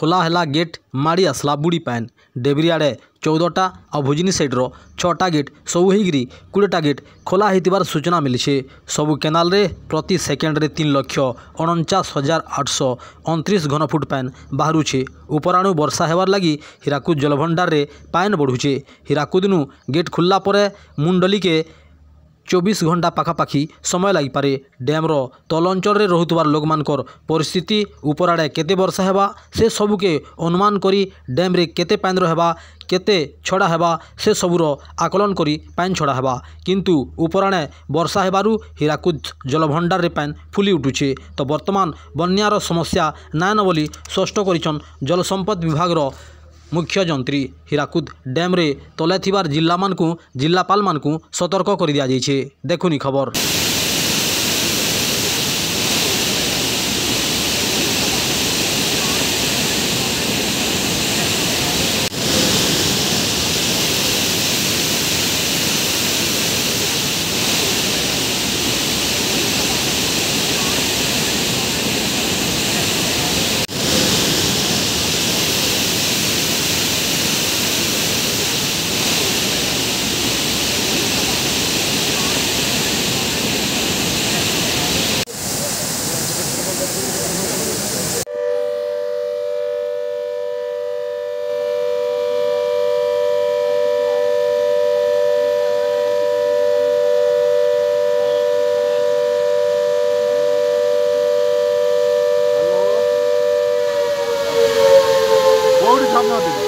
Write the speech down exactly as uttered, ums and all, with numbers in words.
खोला है गेट माड़ी आसला बुड़ी पैन डेबरी आड़े चौदहटा और भुजनी सैड्र छटा गेट सबू होगी कोड़ेटा गेट खोला होइतिबार सूचना मिली। सबू केनाल रे प्रति सेकेंड रे तीन लक्ष अणचाश हजार आठश अणतीस घनफुट पैन बाहरुचे। उपराणु वर्षा हेबार लगी हीराकुद जलभंडार रे पैन बढ़ुचे। हीराकुदनु गेट खुल्ला परे मुंडली चौबीस घंटा पाखापाखि समय लागिपारे। डैम्र तल अंचल रे रहुतबार लोक मानकर परिस्थिति उपराड़े केते वर्षा हेबा से सबुके अनुमान करी डैम रे केते पैन हेबा केते छड़ा हेबा से सबुर आकलन करी पैन छड़ा हेबा। किंतु उपराणे वर्षा हेबारु हीराकुद जलभंडार रे पैन फुली उठुचे। तो वर्तमान बन्यार समस्या नायन बोली स्पष्ट करिछन जल संपद विभाग रो मुख्य जंत्री। हीराकुद डैम रे तले थिबार जिल्ला मानकु जिल्लापाल मानकु सतर्क कर दिया जाइछे। देखुनी खबर। Not